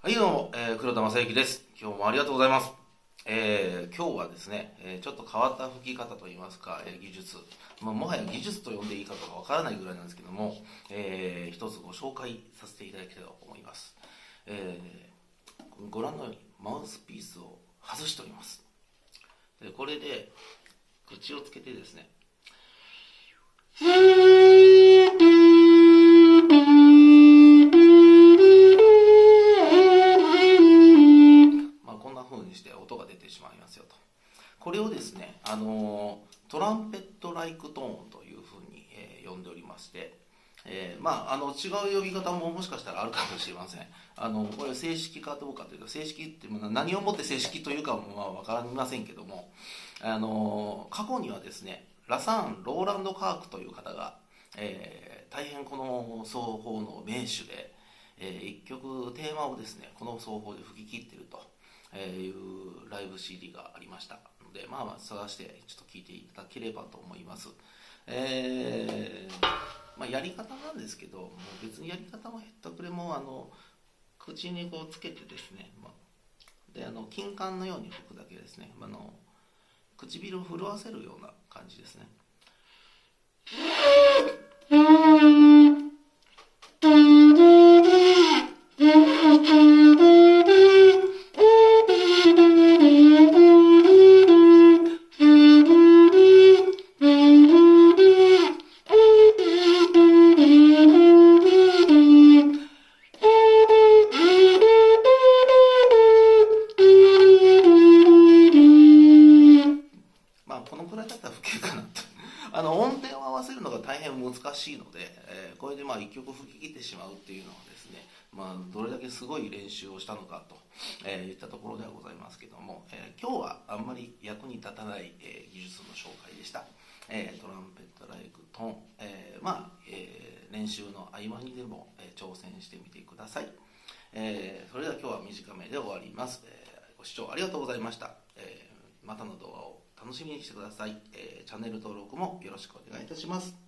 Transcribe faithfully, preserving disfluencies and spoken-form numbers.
はい、どうも、えー、黒田正幸です。今日もありがとうございます。えー、今日はですね、えー、ちょっと変わった吹き方といいますか、えー、技術、まあ、もはや技術と呼んでいいかどうかわからないぐらいなんですけども、えー、一つご紹介させていただきたいと思います。えー、ご覧のようにマウスピースを外しております。でこれで口をつけてですね、こんな風にして音が出てしまいますよと。これをですね、あのトランペットライクトーンというふうに、えー、呼んでおりまして、えー、まああの違う呼び方ももしかしたらあるかもしれません。あのこれ正式かどうかというか、正式って何をもって正式というかもまあ分かりませんけども、あの過去にはですね、ラサーン・ローランド・カークという方が、えー、大変この奏法の名手で、えー、一曲テーマをですねこの奏法で吹き切っているというライブ シーディー がありましたので、まあ、まあ探してちょっと聞いていただければと思います。えーまあ、やり方なんですけど、もう別にやり方もへったくれもあの口にこうつけてですね、まあ、であの金管のように吹くだけですね、あの唇を震わせるような感じですね。このくらいだったら吹けるかなとあの音程を合わせるのが大変難しいので、えー、これでまあいっきょく吹き切ってしまうっていうのはですね、まあ、どれだけすごい練習をしたのかと、えー、いったところではございますけども、えー、今日はあんまり役に立たない、えー、技術の紹介でした。えー、トランペットライクトーン、えー、まあ、えー、練習の合間にでも、えー、挑戦してみてください。えー、それでは今日は短めで終わります。えー、ご視聴ありがとうございました。えー、またの動画を楽しみにしてください。えー、チャンネル登録もよろしくお願いいたします。